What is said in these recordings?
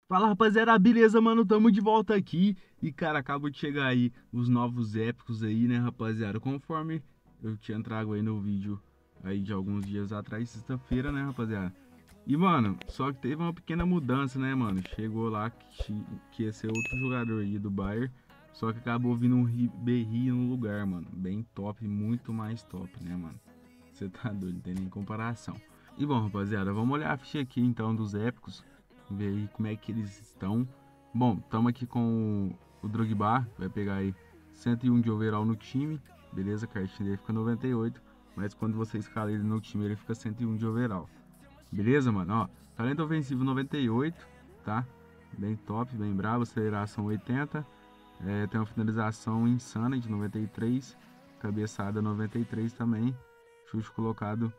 Fala rapaziada, beleza, mano? Tamo de volta aqui. E cara, acabou de chegar aí os novos épicos aí, né, rapaziada? Conforme eu tinha trago aí no vídeo aí de alguns dias atrás, sexta-feira, né, rapaziada? E mano, só que teve uma pequena mudança, né, mano? Chegou lá que ia ser outro jogador aí do Bayern. Só que acabou vindo um Ribéry no lugar, mano. Bem top, muito mais top, né, mano? Você tá doido, não tem nem comparação. E bom, rapaziada, vamos olhar a ficha aqui então dos épicos, ver aí como é que eles estão. Bom, estamos aqui com o Drogba, vai pegar aí 101 de overall no time, beleza? A cartinha dele fica 98, mas quando você escala ele no time, ele fica 101 de overall. Beleza, mano? Ó, talento ofensivo 98, tá? Bem top, bem bravo, aceleração 80, tem uma finalização insana de 93, cabeçada 93 também, chute colocado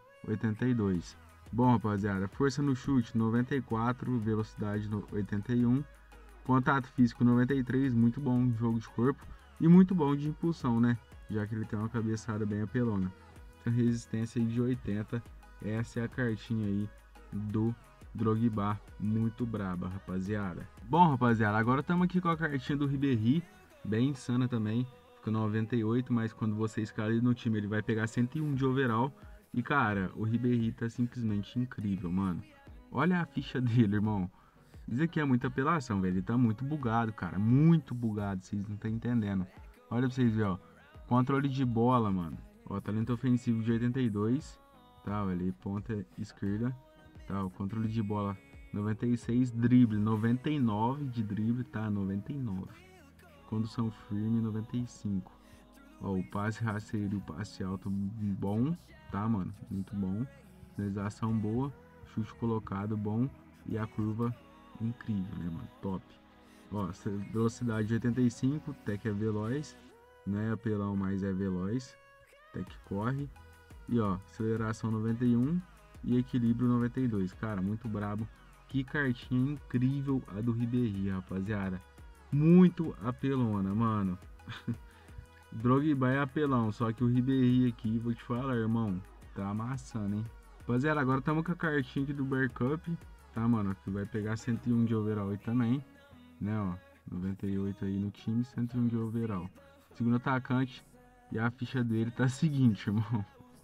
82. Bom, rapaziada, força no chute 94, velocidade 81, contato físico 93, muito bom jogo de corpo e muito bom de impulsão, né? Já que ele tem uma cabeçada bem apelona. Tem resistência aí de 80, essa é a cartinha aí do Drogba, muito braba, rapaziada. Bom, rapaziada, agora estamos aqui com a cartinha do Ribéry, bem insana também, fica 98, mas quando você escala ele no time, ele vai pegar 101 de overall. E cara, o Ribéry tá simplesmente incrível, mano. Olha a ficha dele, irmão. Isso aqui é muita apelação, velho. Ele tá muito bugado, cara. Muito bugado, vocês não estão entendendo. Olha pra vocês verem, ó. Controle de bola, mano. Ó, talento ofensivo de 82. Tá, ó, ali, ponta esquerda. Tá, o controle de bola 96, drible 99 de drible, tá? 99. Condução firme 95. Ó, o passe rasteiro e o passe alto bom, tá, mano? Muito bom. Finalização boa, chute colocado bom e a curva incrível, né, mano? Top. Ó, velocidade de 85, Tech é veloz, não é apelão, mas é veloz. Tech corre. E ó, aceleração 91 e equilíbrio 92. Cara, muito brabo. Que cartinha incrível a do Ribéry, rapaziada. Muito apelona, mano. Drogba é apelão, só que o Ribéry aqui, vou te falar, irmão, tá amassando, hein? Rapaziada, agora estamos com a cartinha aqui do Bear Cup, tá, mano? Que vai pegar 101 de overall aí também, né, ó. 98 aí no time, 101 de overall. Segundo atacante, e a ficha dele tá a seguinte, irmão.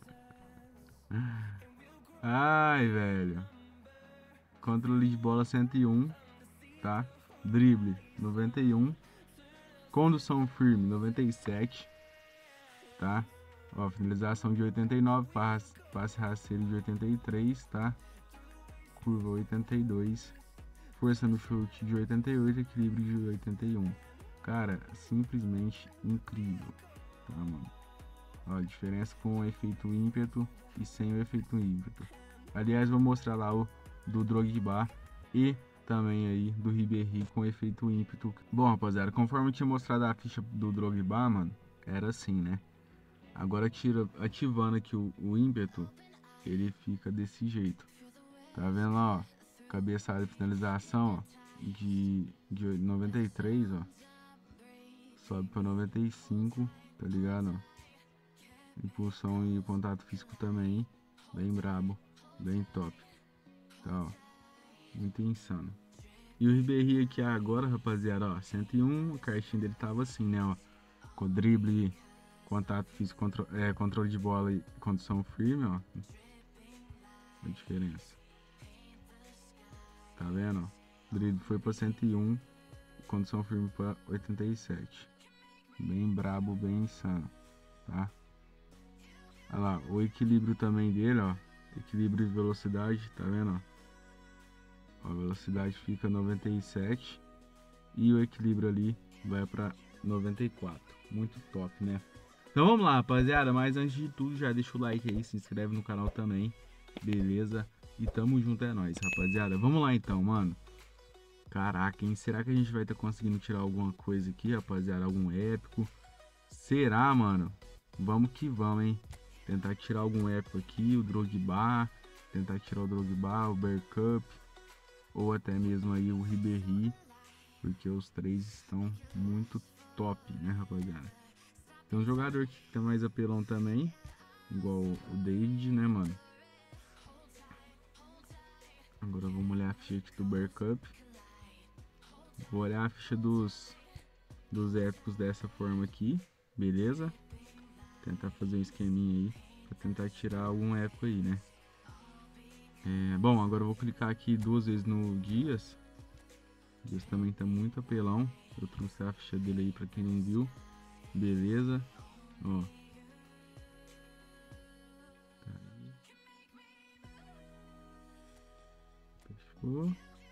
Ai, velho. Controle de bola 101, tá? Drible 91. Condução firme 97, tá? Ó, finalização de 89, passe rasteiro de 83, tá? Curva 82, força no chute de 88, equilíbrio de 81. Cara, simplesmente incrível, tá, mano? Ó, a diferença com o efeito ímpeto e sem o efeito ímpeto. Aliás, vou mostrar lá o do Drogba e também aí do Ribéry com efeito ímpeto. Bom, rapaziada, conforme eu tinha mostrado a ficha do Drogba, mano, era assim, né? Agora ativando aqui o ímpeto, ele fica desse jeito. Tá vendo lá, ó? Cabeçada de finalização, ó, de 93, ó. Sobe pra 95, tá ligado? Ó? Impulsão e contato físico também. Bem brabo, bem top. Tá, ó. Muito insano. E o Ribéry aqui agora, rapaziada, ó. 101, a cartinha dele tava assim, né, ó. Com drible, contato físico, controle de bola e condução firme, ó. A diferença. Tá vendo? O drible foi para 101, condição firme para 87. Bem brabo, bem insano, tá? Olha lá, o equilíbrio também dele, ó. Equilíbrio e velocidade, tá vendo? Ó, a velocidade fica 97 e o equilíbrio ali vai para 94. Muito top, né? Então vamos lá, rapaziada. Mas antes de tudo, já deixa o like aí, se inscreve no canal também. Beleza? E tamo junto, é nóis, rapaziada. Vamos lá então, mano. Caraca, hein? Será que a gente vai estar conseguindo tirar alguma coisa aqui, rapaziada? Algum épico? Será, mano? Vamos que vamos, hein? Tentar tirar algum épico aqui, o Drogba. Tentar tirar o Drogba, o Bear Cup. Ou até mesmo aí o Ribéry. Porque os três estão muito top, né, rapaziada? Tem um jogador aqui que tá mais apelão também. Igual o David, né, mano? Agora vamos olhar a ficha aqui do Bear Cup. Vou olhar a ficha dos épicos dessa forma aqui, beleza? Tentar fazer um esqueminha aí pra tentar tirar algum épico aí, né? Bom, agora eu vou clicar aqui 2 vezes no Dias. O Dias também tá muito apelão. Eu trouxe a ficha dele aí pra quem não viu. Beleza. Ó. Tá aí. Fechou.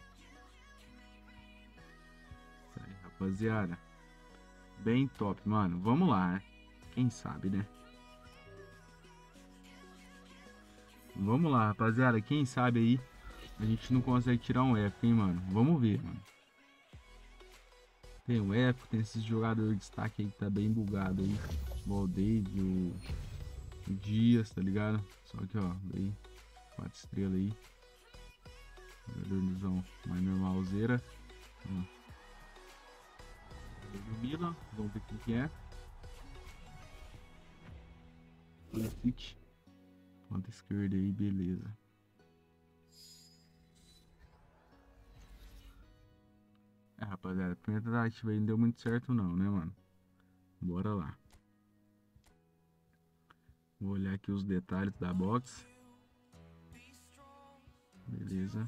Isso aí, rapaziada. Bem top, mano. Vamos lá, né? Quem sabe, né? Vamos lá, rapaziada. Quem sabe aí a gente não consegue tirar um épico, hein, mano? Vamos ver, mano. Tem o épico, tem esses jogadores de destaque aí que tá bem bugado aí. O Aldeide, o Dias, tá ligado? Só que, ó, bem 4 estrelas aí. Jogadorzão mais normalzeira. Ó. O Milan, vamos ver quem que é. Pulisic. Ponta esquerda aí, beleza. Rapaziada, a primeira tentativa aí não deu muito certo não, né, mano? Bora lá. Vou olhar aqui os detalhes da box. Beleza.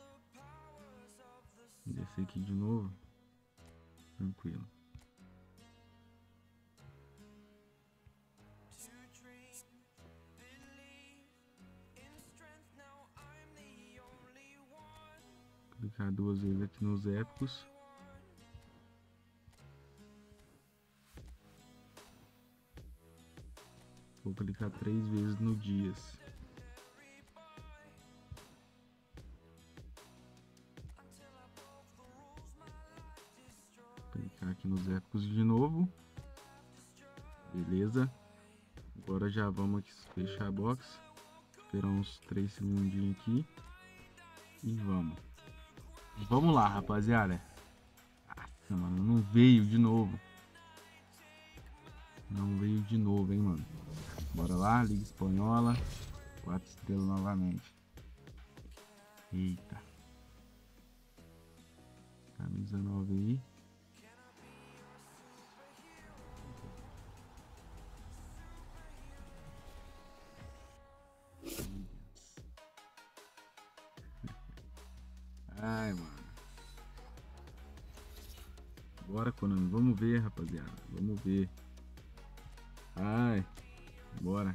Descer aqui de novo. Tranquilo. Clicar 2 vezes aqui nos épicos. Vou clicar 3 vezes no Dias. Clicar aqui nos épicos de novo. Beleza. Agora já vamos aqui fechar a box. Esperar uns 3 segundinhos aqui. E vamos. Vamos lá, rapaziada. Nossa, mano, não veio de novo. Não veio de novo, hein, mano. Bora lá, Liga Espanhola. 4 estrelas novamente. Eita. Camisa 9 aí. Ai, mano. Bora, Konami. Vamos ver, rapaziada. Vamos ver. Ai. Bora.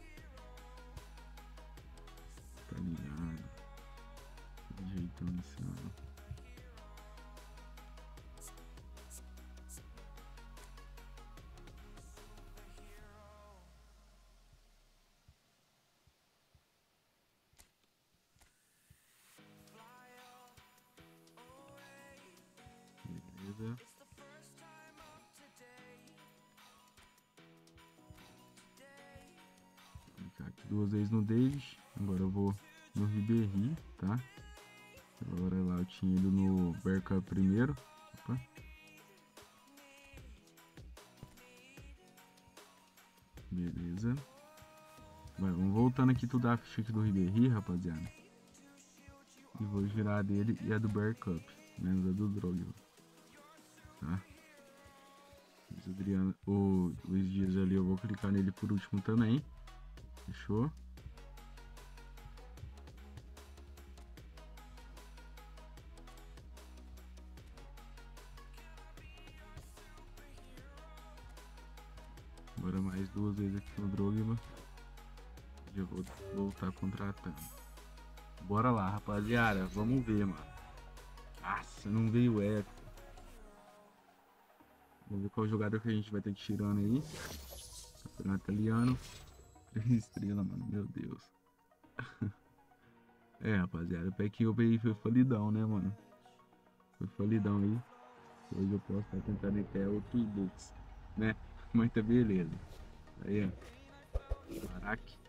Tá ligado. Ajeitando esse ano. Beleza. Vou clicar aqui 2 vezes no David. Agora eu vou no Ribéry, tá? Agora lá eu tinha ido no Bergkamp primeiro. Opa. Beleza. Vai, vamos voltando aqui tudo a ficha aqui do Ribéry, rapaziada. E vou girar dele e a do Bergkamp, menos a do Drogba. Tá? O Adriano, o Luiz Dias ali, eu vou clicar nele por último também. Fechou? Agora mais 2 vezes aqui no Drogba. Já vou voltar contratando. Bora lá, rapaziada. Vamos ver, mano. Nossa, não veio épico. Vamos ver qual jogador que a gente vai ter que tirando aí. Campeonato italiano. 3 estrelas, mano. Meu Deus. Rapaziada. O pack eu peguei foi falidão, né, mano? Foi falidão aí. Hoje eu posso estar tentando até outros books, né? Mas tá beleza. Aí, ó. Caraca.